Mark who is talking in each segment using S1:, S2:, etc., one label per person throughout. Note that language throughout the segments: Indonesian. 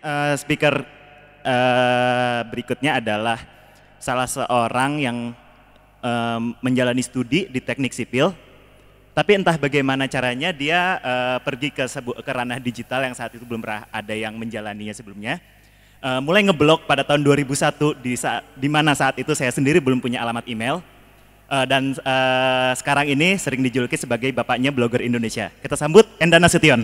S1: Speaker berikutnya adalah salah seorang yang menjalani studi di teknik sipil, tapi entah bagaimana caranya dia pergi ke ranah digital yang saat itu belum pernah ada yang menjalaninya sebelumnya. Mulai ngeblog pada tahun 2001 di mana saat itu saya sendiri belum punya alamat email, dan sekarang ini sering dijuluki sebagai bapaknya blogger Indonesia. Kita sambut Enda Nasution.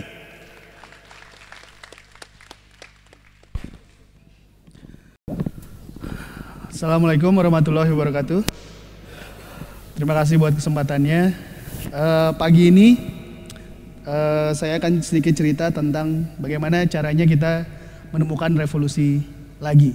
S2: Assalamualaikum warahmatullahi wabarakatuh. Terima kasih buat kesempatannya. Pagi ini saya akan sedikit cerita tentang bagaimana caranya kita menemukan revolusi lagi.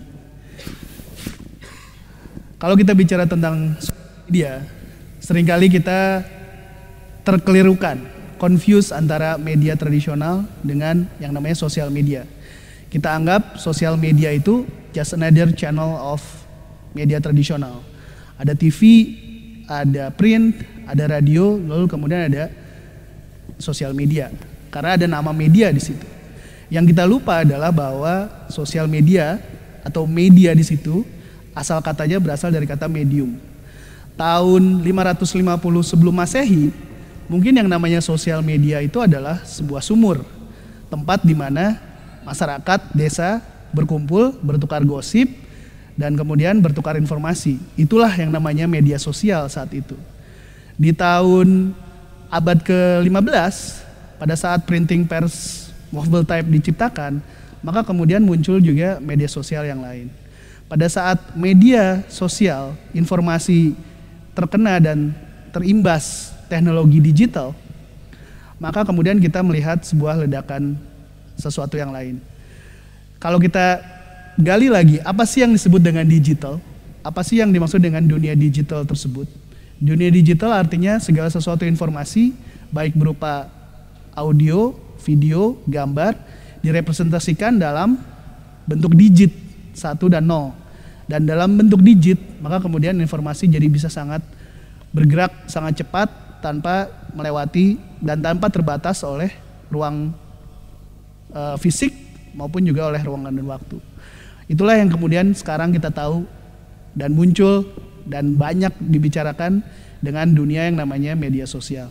S2: Kalau kita bicara tentang media, seringkali kita terkelirukan, confuse antara media tradisional dengan yang namanya sosial media. Kita anggap sosial media itu just another channel of media tradisional. Ada TV, ada print, ada radio, lalu kemudian ada sosial media. Karena ada nama media di situ. Yang kita lupa adalah bahwa sosial media atau media di situ asal katanya berasal dari kata medium. Tahun 550 sebelum Masehi, mungkin yang namanya sosial media itu adalah sebuah sumur, tempat di mana masyarakat desa berkumpul, bertukar gosip, dan kemudian bertukar informasi. Itulah yang namanya media sosial saat itu. Di tahun abad ke-15, pada saat printing press movable type diciptakan, maka kemudian muncul juga media sosial yang lain. Pada saat media sosial, informasi terkena dan terimbas teknologi digital, maka kemudian kita melihat sebuah ledakan sesuatu yang lain. Kalau kita gali lagi, apa sih yang disebut dengan digital? Apa sih yang dimaksud dengan dunia digital tersebut? Dunia digital artinya segala sesuatu informasi, baik berupa audio, video, gambar, direpresentasikan dalam bentuk digit 1 dan 0. Dan dalam bentuk digit, maka kemudian informasi jadi bisa sangat bergerak, sangat cepat, tanpa melewati dan tanpa terbatas oleh ruang fisik maupun juga oleh ruangan dan waktu. Itulah yang kemudian sekarang kita tahu dan muncul dan banyak dibicarakan dengan dunia yang namanya media sosial.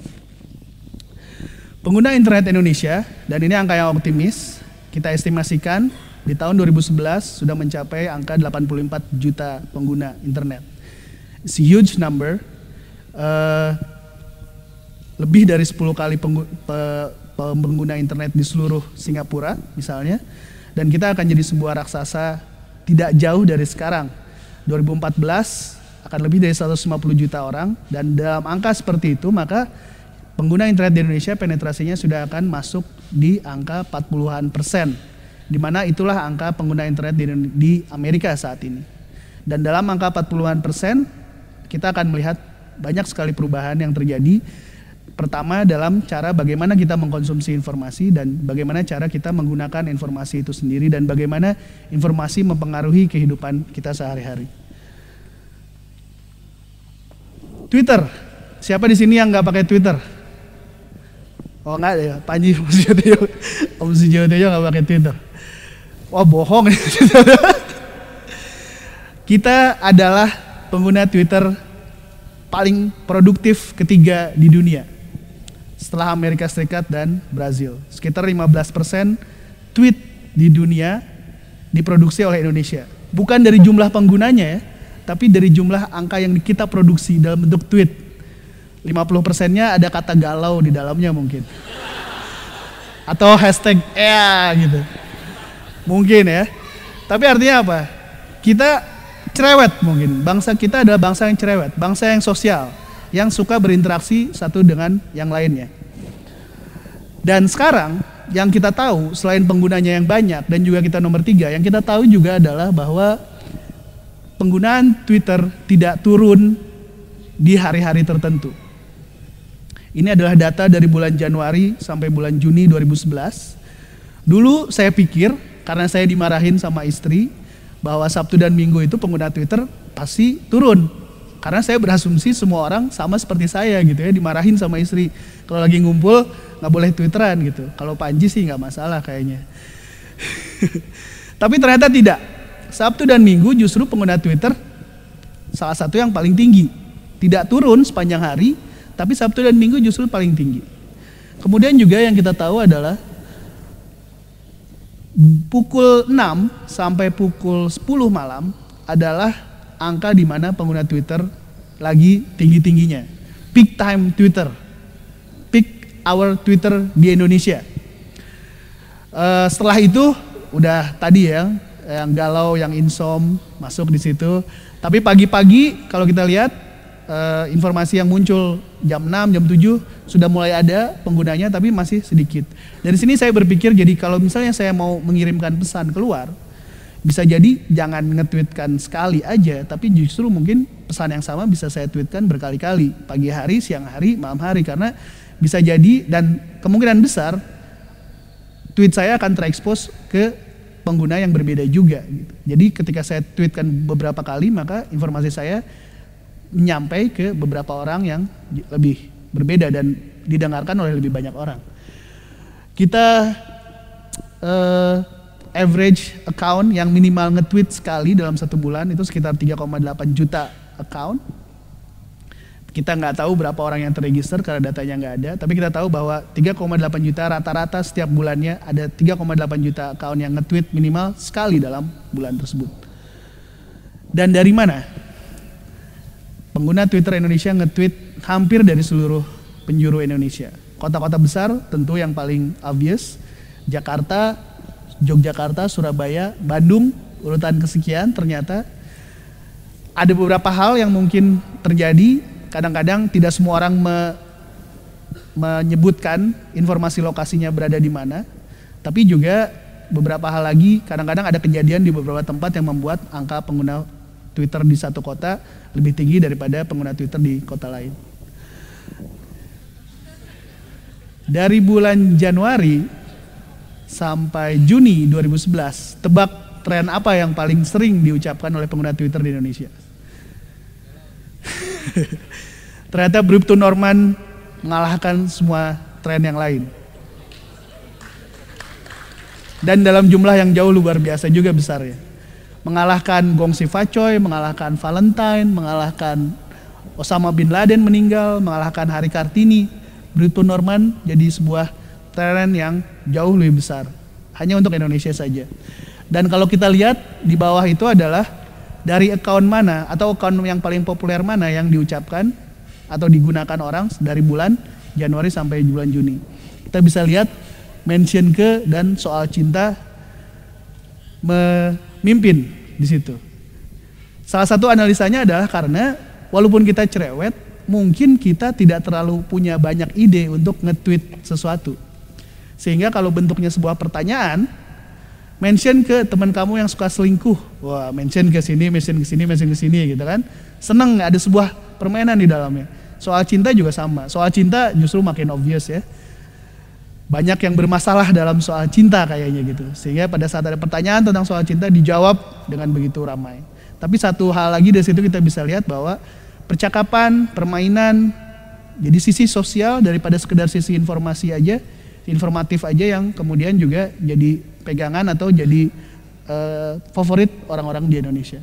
S2: Pengguna internet Indonesia, dan ini angka yang optimis, kita estimasikan di tahun 2011 sudah mencapai angka 84 juta pengguna internet. It's a huge number, lebih dari 10 kali pengguna internet di seluruh Singapura misalnya. Dan kita akan jadi sebuah raksasa tidak jauh dari sekarang. 2014 akan lebih dari 150 juta orang, dan dalam angka seperti itu maka pengguna internet di Indonesia penetrasinya sudah akan masuk di angka 40-an%, di mana itulah angka pengguna internet di Amerika saat ini. Dan dalam angka 40-an% kita akan melihat banyak sekali perubahan yang terjadi. Pertama, dalam cara bagaimana kita mengkonsumsi informasi dan bagaimana cara kita menggunakan informasi itu sendiri dan bagaimana informasi mempengaruhi kehidupan kita sehari-hari. Twitter, siapa di sini yang nggak pakai Twitter? Oh nggak ya, Panji Om Sujotejo nggak pakai Twitter. Wah bohong. Kita adalah pengguna Twitter paling produktif ketiga di dunia, setelah Amerika Serikat dan Brazil. Sekitar 15% tweet di dunia diproduksi oleh Indonesia. Bukan dari jumlah penggunanya ya, tapi dari jumlah angka yang kita produksi dalam bentuk tweet. 50%-nya ada kata galau di dalamnya mungkin. Atau hashtag gitu. Mungkin ya. Tapi artinya apa? Kita cerewet mungkin. Bangsa kita adalah bangsa yang cerewet, bangsa yang sosial, yang suka berinteraksi satu dengan yang lainnya. Dan sekarang yang kita tahu selain penggunanya yang banyak dan juga kita nomor 3, yang kita tahu juga adalah bahwa penggunaan Twitter tidak turun di hari-hari tertentu. Ini adalah data dari bulan Januari sampai bulan Juni 2011. Dulu saya pikir, karena saya dimarahin sama istri, bahwa Sabtu dan Minggu itu pengguna Twitter pasti turun. Karena saya berasumsi semua orang sama seperti saya gitu ya, dimarahin sama istri. Kalau lagi ngumpul nggak boleh Twitteran gitu. Kalau Panji sih nggak masalah kayaknya. Tapi ternyata tidak. Sabtu dan Minggu justru pengguna Twitter salah satu yang paling tinggi. Tidak turun sepanjang hari, tapi Sabtu dan Minggu justru paling tinggi. Kemudian juga yang kita tahu adalah pukul 6 sampai pukul 10 malam adalah angka di mana pengguna Twitter lagi tinggi-tingginya. Peak time Twitter. Peak hour Twitter di Indonesia. Setelah itu udah tadi ya, yang galau, yang insom masuk di situ. Tapi pagi-pagi kalau kita lihat informasi yang muncul jam 6, jam 7 sudah mulai ada penggunanya, tapi masih sedikit. Dari sini saya berpikir, jadi kalau misalnya saya mau mengirimkan pesan keluar, bisa jadi jangan nge-tweetkan sekali aja, tapi justru mungkin pesan yang sama bisa saya tweetkan berkali-kali, pagi hari, siang hari, malam hari, karena bisa jadi dan kemungkinan besar tweet saya akan terekspos ke pengguna yang berbeda juga. Gitu. Jadi ketika saya tweetkan beberapa kali, maka informasi saya nyampe ke beberapa orang yang lebih berbeda dan didengarkan oleh lebih banyak orang. Kita average account yang minimal nge-tweet sekali dalam 1 bulan itu sekitar 3,8 juta account. Kita nggak tahu berapa orang yang terregister karena datanya nggak ada, tapi kita tahu bahwa 3,8 juta rata-rata setiap bulannya ada 3,8 juta account yang nge-tweet minimal sekali dalam bulan tersebut. Dan dari mana? Pengguna Twitter Indonesia nge-tweet hampir dari seluruh penjuru Indonesia. Kota-kota besar tentu yang paling obvious, Jakarta, Yogyakarta, Surabaya, Bandung, urutan kesekian. Ternyata ada beberapa hal yang mungkin terjadi. Kadang-kadang tidak semua orang menyebutkan informasi lokasinya berada di mana, tapi juga beberapa hal lagi, kadang-kadang ada kejadian di beberapa tempat yang membuat angka pengguna Twitter di satu kota lebih tinggi daripada pengguna Twitter di kota lain. Dari bulan Januari sampai Juni 2011, tebak tren apa yang paling sering diucapkan oleh pengguna Twitter di Indonesia? Ternyata Bribtu Norman mengalahkan semua tren yang lain. Dan dalam jumlah yang jauh luar biasa juga besar ya. Mengalahkan Gong Sivacoy, mengalahkan Valentine, mengalahkan Osama Bin Laden meninggal, mengalahkan Hari Kartini. Bribtu Norman jadi sebuah tren yang jauh lebih besar. Hanya untuk Indonesia saja. Dan kalau kita lihat di bawah itu adalah dari account mana atau account yang paling populer mana yang diucapkan atau digunakan orang dari bulan Januari sampai bulan Juni. Kita bisa lihat mention ke dan soal cinta memimpin di situ. Salah satu analisanya adalah karena walaupun kita cerewet, mungkin kita tidak terlalu punya banyak ide untuk nge-tweet sesuatu. Sehingga kalau bentuknya sebuah pertanyaan, mention ke teman kamu yang suka selingkuh. Wah, mention ke sini, mention ke sini, mention ke sini gitu kan. Seneng, ada sebuah permainan di dalamnya. Soal cinta juga sama. Soal cinta justru makin obvious ya. Banyak yang bermasalah dalam soal cinta kayaknya gitu. Sehingga pada saat ada pertanyaan tentang soal cinta dijawab dengan begitu ramai. Tapi satu hal lagi dari situ kita bisa lihat bahwa percakapan, permainan, jadi sisi sosial daripada sekedar sisi informasi aja, informatif aja yang kemudian juga jadi pegangan atau jadi favorit orang-orang di Indonesia.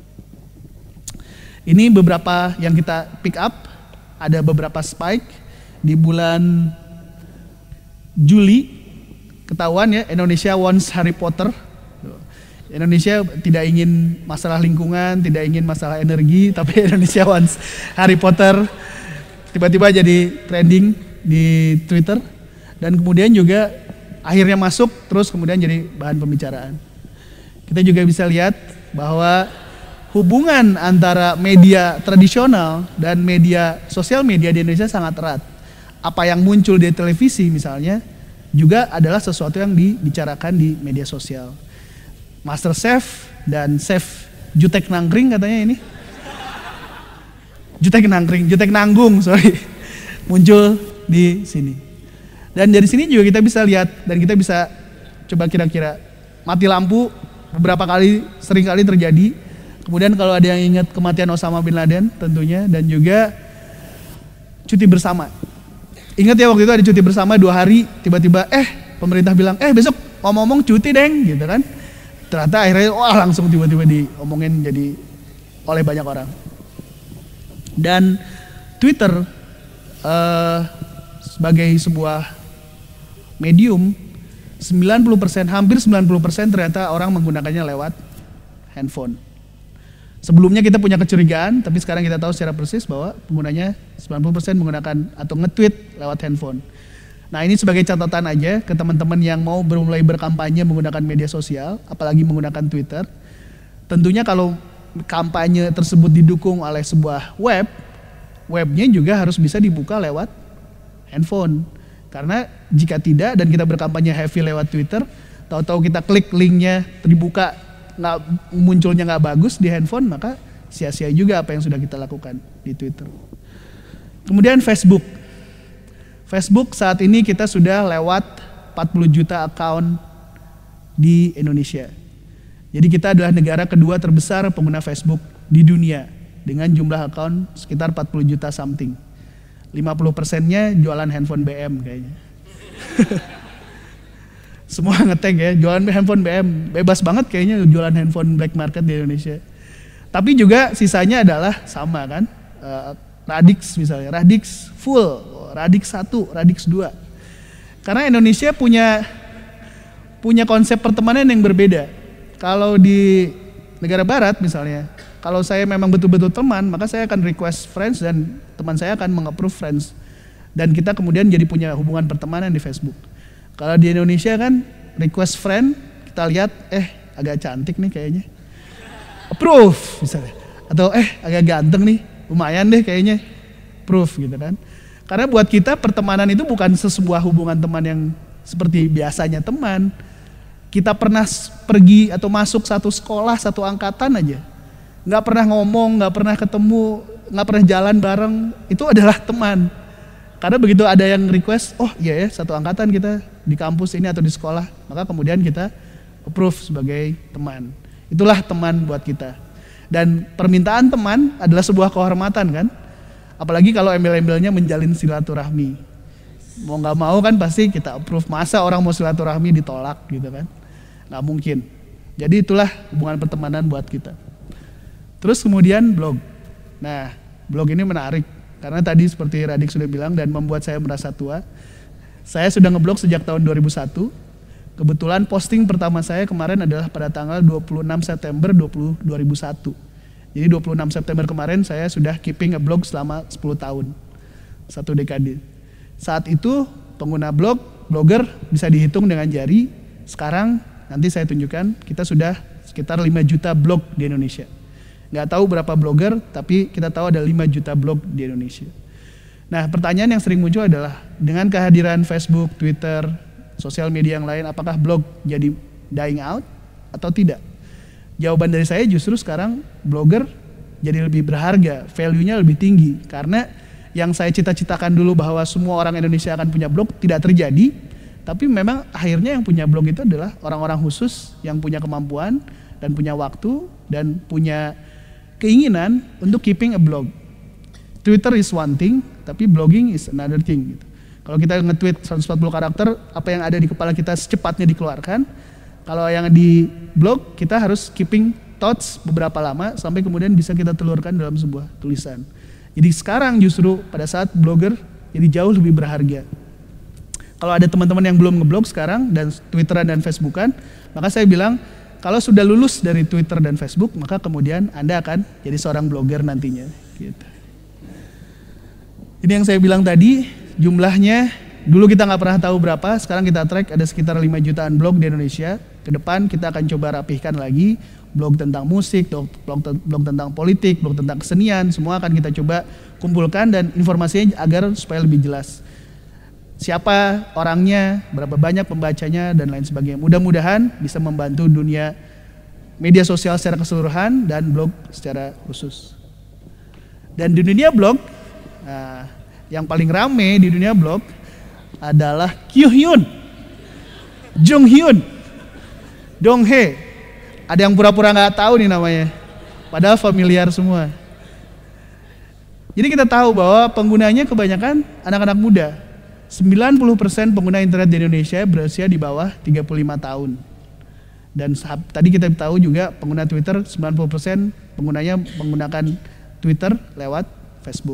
S2: Ini beberapa yang kita pick up, ada beberapa spike di bulan Juli, ketahuan ya Indonesia wants Harry Potter. Indonesia tidak ingin masalah lingkungan, tidak ingin masalah energi, tapi Indonesia wants Harry Potter. Tiba-tiba jadi trending di Twitter dan kemudian juga akhirnya masuk terus kemudian jadi bahan pembicaraan. Kita juga bisa lihat bahwa hubungan antara media tradisional dan media sosial media di Indonesia sangat erat. Apa yang muncul di televisi misalnya juga adalah sesuatu yang dibicarakan di media sosial. Master Chef dan Chef Jutek Nangkring katanya ini. Jutek Nanggung, muncul di sini. Dan dari sini juga kita bisa lihat dan kita bisa coba kira-kira mati lampu beberapa kali, sering kali terjadi. Kemudian kalau ada yang ingat kematian Osama Bin Laden tentunya, dan juga cuti bersama. Ingat ya waktu itu ada cuti bersama 2 hari, tiba-tiba pemerintah bilang besok ngomong cuti deng gitu kan. Ternyata akhirnya wah langsung tiba-tiba diomongin jadi oleh banyak orang. Dan Twitter sebagai sebuah medium, 90%, hampir 90% ternyata orang menggunakannya lewat handphone. Sebelumnya kita punya kecurigaan, tapi sekarang kita tahu secara persis bahwa penggunanya 90% menggunakan atau nge-tweet lewat handphone. Nah ini sebagai catatan aja ke teman-teman yang mau mulai berkampanye menggunakan media sosial, apalagi menggunakan Twitter. Tentunya kalau kampanye tersebut didukung oleh sebuah webnya juga harus bisa dibuka lewat handphone. Karena jika tidak dan kita berkampanye heavy lewat Twitter, tahu-tahu kita klik linknya dibuka, munculnya nggak bagus di handphone, maka sia-sia juga apa yang sudah kita lakukan di Twitter. Kemudian Facebook saat ini kita sudah lewat 40 juta account di Indonesia. Jadi kita adalah negara kedua terbesar pengguna Facebook di dunia dengan jumlah account sekitar 40 juta something. 50%-nya jualan handphone BM kayaknya. Semua ngetag ya, jualan handphone BM, bebas banget kayaknya jualan handphone black market di Indonesia. Tapi juga sisanya adalah sama kan, Radix misalnya, Radix full, Radix 1, Radix 2. Karena Indonesia punya konsep pertemanan yang berbeda. Kalau di negara barat misalnya, kalau saya memang betul-betul teman, maka saya akan request friends dan teman saya akan meng-approve friends. Dan kita kemudian jadi punya hubungan pertemanan di Facebook. Kalau di Indonesia kan request friend, kita lihat agak cantik nih kayaknya, approve misalnya. Atau agak ganteng nih, lumayan deh kayaknya, approve gitu kan. Karena buat kita pertemanan itu bukan sebuah hubungan teman yang seperti biasanya teman. Kita pernah pergi atau masuk satu sekolah, satu angkatan aja, nggak pernah ngomong, nggak pernah ketemu, nggak pernah jalan bareng, itu adalah teman. Karena begitu ada yang request, oh iya ya satu angkatan kita di kampus ini atau di sekolah, maka kemudian kita approve sebagai teman. Itulah teman buat kita. Dan permintaan teman adalah sebuah kehormatan kan. Apalagi kalau embel-embelnya menjalin silaturahmi. Mau nggak mau kan pasti kita approve. Masa orang mau silaturahmi ditolak gitu kan? Nggak mungkin. Jadi itulah hubungan pertemanan buat kita. Terus kemudian blog. Nah blog ini menarik. Karena tadi seperti Radik sudah bilang dan membuat saya merasa tua. Saya sudah ngeblog sejak tahun 2001. Kebetulan posting pertama saya kemarin adalah pada tanggal 26 September 2001. Jadi 26 September kemarin saya sudah keeping a blog selama 10 tahun. 1 dekade. Saat itu pengguna blogger bisa dihitung dengan jari. Sekarang nanti saya tunjukkan kita sudah sekitar 5 juta blog di Indonesia. Nggak tahu berapa blogger, tapi kita tahu ada 5 juta blog di Indonesia. Nah pertanyaan yang sering muncul adalah dengan kehadiran Facebook, Twitter, sosial media yang lain, apakah blog jadi dying out atau tidak? Jawaban dari saya justru sekarang blogger jadi lebih berharga, value-nya lebih tinggi. Karena yang saya cita-citakan dulu bahwa semua orang Indonesia akan punya blog tidak terjadi. Tapi memang akhirnya yang punya blog itu adalah orang-orang khusus yang punya kemampuan dan punya waktu dan punya keinginan untuk keeping a blog. Twitter is one thing, tapi blogging is another thing. Gitu. Kalau kita nge-tweet 140 karakter, apa yang ada di kepala kita secepatnya dikeluarkan. Kalau yang di blog, kita harus keeping thoughts beberapa lama, sampai kemudian bisa kita telurkan dalam sebuah tulisan. Jadi sekarang justru pada saat blogger, jadi jauh lebih berharga. Kalau ada teman-teman yang belum ngeblog sekarang, dan Twitteran dan Facebookan, maka saya bilang, kalau sudah lulus dari Twitter dan Facebook, maka kemudian Anda akan jadi seorang blogger nantinya. Gitu. Ini yang saya bilang tadi, jumlahnya dulu kita nggak pernah tahu berapa, sekarang kita track ada sekitar 5 jutaan blog di Indonesia. Ke depan kita akan coba rapihkan lagi, blog tentang musik, blog tentang politik, blog tentang kesenian, semua akan kita coba kumpulkan dan informasinya agar supaya lebih jelas. Siapa orangnya, berapa banyak pembacanya, dan lain sebagainya. Mudah-mudahan bisa membantu dunia media sosial secara keseluruhan dan blog secara khusus. Dan di dunia blog, yang paling rame di dunia blog adalah Kyuhyun, Jonghyun, Donghae. Ada yang pura-pura nggak tahu nih namanya, padahal familiar semua. Jadi kita tahu bahwa penggunanya kebanyakan anak-anak muda. 90% pengguna internet di Indonesia berusia di bawah 35 tahun. Dan tadi kita tahu juga pengguna Twitter 90% penggunanya menggunakan Twitter lewat Facebook.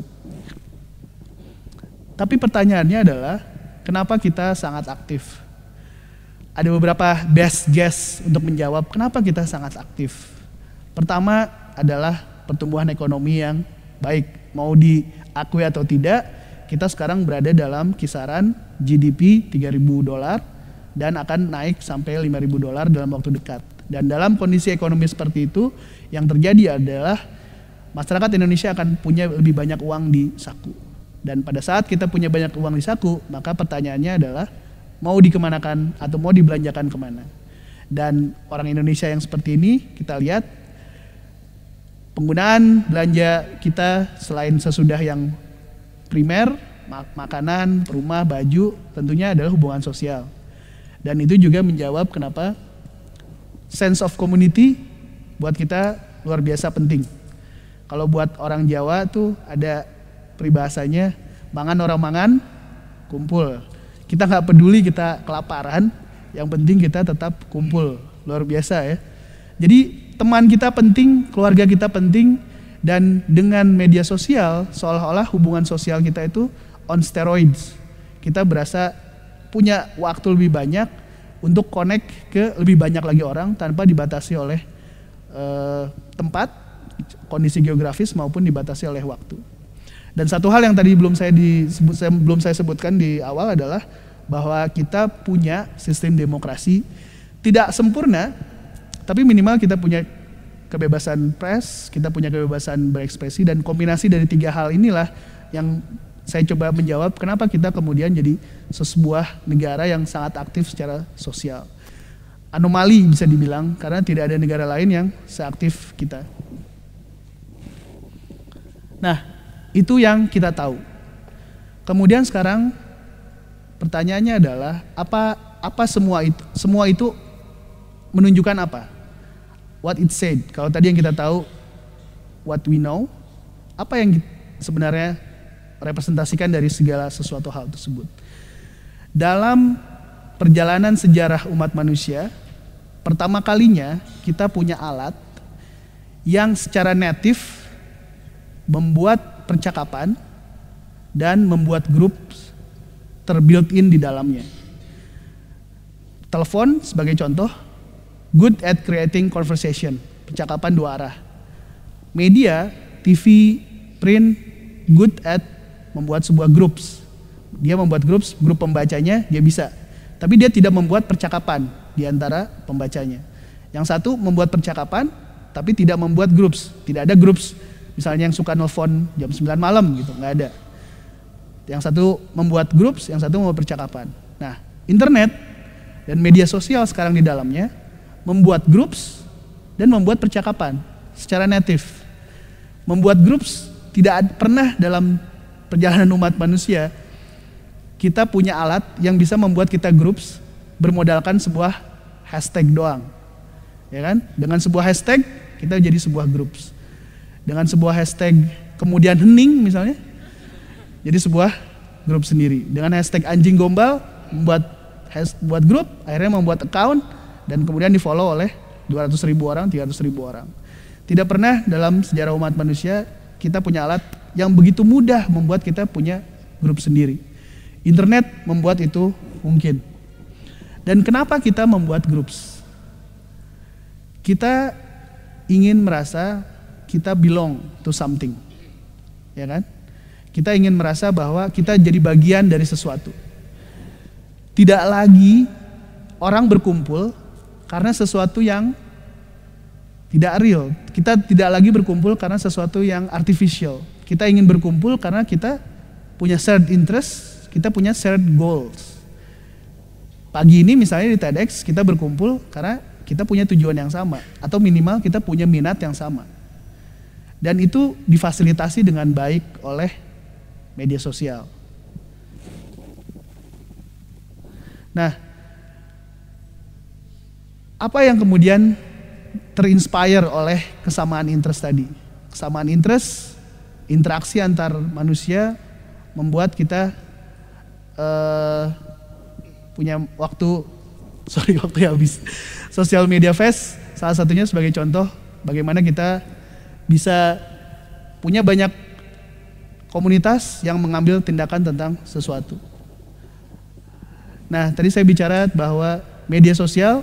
S2: Tapi pertanyaannya adalah kenapa kita sangat aktif? Ada beberapa best guess untuk menjawab kenapa kita sangat aktif. Pertama adalah pertumbuhan ekonomi yang baik, mau diakui atau tidak, kita sekarang berada dalam kisaran GDP $3.000 dan akan naik sampai $5.000 dalam waktu dekat. Dan dalam kondisi ekonomi seperti itu, yang terjadi adalah masyarakat Indonesia akan punya lebih banyak uang di saku. Dan pada saat kita punya banyak uang di saku, maka pertanyaannya adalah mau dikemanakan atau mau dibelanjakan kemana. Dan orang Indonesia yang seperti ini, kita lihat penggunaan belanja kita selain sesudah yang primer, makanan, rumah, baju, tentunya adalah hubungan sosial. Dan itu juga menjawab kenapa sense of community buat kita luar biasa penting. Kalau buat orang Jawa tuh ada peribahasanya, mangan orang mangan, kumpul. Kita nggak peduli kita kelaparan, yang penting kita tetap kumpul. Luar biasa ya. Jadi teman kita penting, keluarga kita penting, dan dengan media sosial seolah-olah hubungan sosial kita itu on steroids. Kita berasa punya waktu lebih banyak untuk connect ke lebih banyak lagi orang tanpa dibatasi oleh tempat, kondisi geografis maupun dibatasi oleh waktu. Dan satu hal yang tadi belum saya sebutkan di awal adalah bahwa kita punya sistem demokrasi tidak sempurna, tapi minimal kita punya kebebasan pers, kita punya kebebasan berekspresi, dan kombinasi dari tiga hal inilah yang saya coba menjawab kenapa kita kemudian jadi sebuah negara yang sangat aktif secara sosial. Anomali bisa dibilang karena tidak ada negara lain yang seaktif kita. Nah, itu yang kita tahu. Kemudian sekarang pertanyaannya adalah apa semua itu menunjukkan apa? What it said. Kalau tadi yang kita tahu what we know, apa yang sebenarnya representasikan dari segala sesuatu hal tersebut. Dalam perjalanan sejarah umat manusia, pertama kalinya kita punya alat yang secara native membuat percakapan dan membuat grup terbuilt-in di dalamnya. Telepon sebagai contoh, good at creating conversation, percakapan dua arah. Media, TV, print, good at membuat sebuah groups. Dia membuat grup pembacanya dia bisa. Tapi dia tidak membuat percakapan di antara pembacanya. Yang satu membuat percakapan, tapi tidak membuat groups. Tidak ada groups. Misalnya yang suka nelfon jam 9 malam gitu, nggak ada. Yang satu membuat groups, yang satu membuat percakapan. Nah, internet dan media sosial sekarang di dalamnya membuat groups dan membuat percakapan secara native. Membuat groups tidak pernah dalam perjalanan umat manusia kita punya alat yang bisa membuat kita groups bermodalkan sebuah hashtag doang. Ya kan? Dengan sebuah hashtag kita jadi sebuah groups. Dengan sebuah hashtag kemudian hening misalnya, jadi sebuah grup sendiri. Dengan hashtag anjing gombal, buat grup, akhirnya membuat account, dan kemudian di follow oleh 200.000 orang, 300.000 orang. Tidak pernah dalam sejarah umat manusia kita punya alat yang begitu mudah membuat kita punya grup sendiri. Internet membuat itu mungkin. Dan kenapa kita membuat groups? Kita ingin merasa kita belong to something, ya kan? Kita ingin merasa bahwa kita jadi bagian dari sesuatu. Tidak lagi orang berkumpul karena sesuatu yang tidak real. Kita tidak lagi berkumpul karena sesuatu yang artificial. Kita ingin berkumpul karena kita punya shared interest, kita punya shared goals. Pagi ini misalnya di TEDx kita berkumpul karena kita punya tujuan yang sama, atau minimal kita punya minat yang sama. Dan itu difasilitasi dengan baik oleh media sosial. Nah, apa yang kemudian terinspire oleh kesamaan interest tadi? Kesamaan interest, interaksi antar manusia membuat kita punya waktunya habis. Social Media Fest salah satunya sebagai contoh bagaimana kita bisa punya banyak komunitas yang mengambil tindakan tentang sesuatu. Nah, tadi saya bicara bahwa media sosial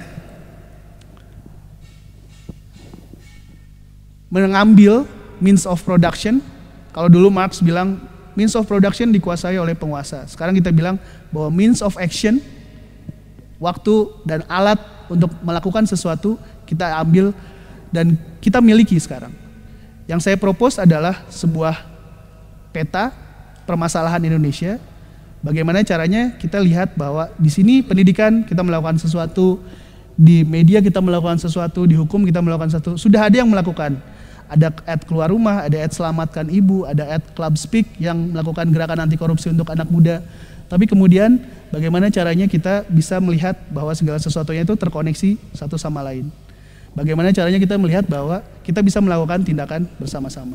S2: mengambil means of production. Kalau dulu Marx bilang means of production dikuasai oleh penguasa. Sekarang kita bilang bahwa means of action, waktu dan alat untuk melakukan sesuatu kita ambil dan kita miliki sekarang. Yang saya propose adalah sebuah peta permasalahan Indonesia. Bagaimana caranya kita lihat bahwa di sini pendidikan kita melakukan sesuatu, di media kita melakukan sesuatu, di hukum kita melakukan sesuatu. Sudah ada yang melakukan. Ada ad keluar rumah, ada ad selamatkan ibu, ada ad club speak yang melakukan gerakan anti korupsi untuk anak muda. Tapi kemudian bagaimana caranya kita bisa melihat bahwa segala sesuatunya itu terkoneksi satu sama lain. Bagaimana caranya kita melihat bahwa kita bisa melakukan tindakan bersama-sama.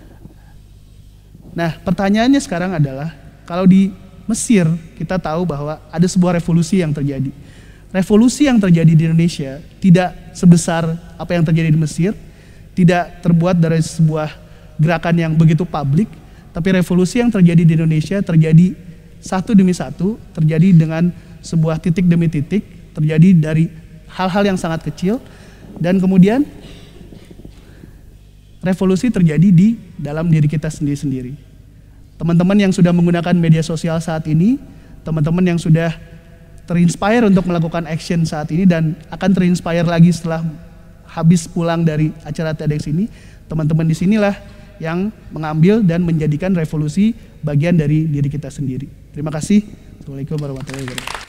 S2: Nah, pertanyaannya sekarang adalah, kalau di Mesir kita tahu bahwa ada sebuah revolusi yang terjadi. Revolusi yang terjadi di Indonesia tidak sebesar apa yang terjadi di Mesir, tidak terbuat dari sebuah gerakan yang begitu publik, tapi revolusi yang terjadi di Indonesia terjadi satu demi satu, terjadi dengan sebuah titik demi titik, terjadi dari hal-hal yang sangat kecil, dan kemudian revolusi terjadi di dalam diri kita sendiri-sendiri. Teman-teman yang sudah menggunakan media sosial saat ini, teman-teman yang sudah terinspire untuk melakukan action saat ini dan akan terinspire lagi setelah habis pulang dari acara TEDx ini, teman-teman di sinilah yang mengambil dan menjadikan revolusi bagian dari diri kita sendiri. Terima kasih. Assalamualaikum warahmatullahi wabarakatuh.